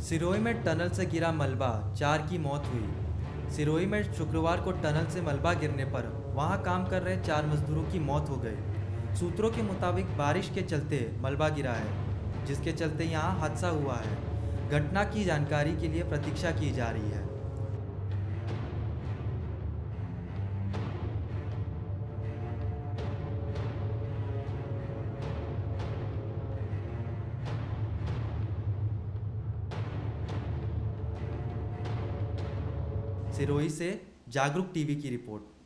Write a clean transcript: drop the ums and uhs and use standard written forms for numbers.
सिरोही में टनल से गिरा मलबा, 4 की मौत हुई। सिरोही में शुक्रवार को टनल से मलबा गिरने पर वहां काम कर रहे 4 मजदूरों की मौत हो गई। सूत्रों के मुताबिक बारिश के चलते मलबा गिरा है, जिसके चलते यहां हादसा हुआ है। घटना की जानकारी के लिए प्रतीक्षा की जा रही है। सिरोही से जागरूक टीवी की रिपोर्ट।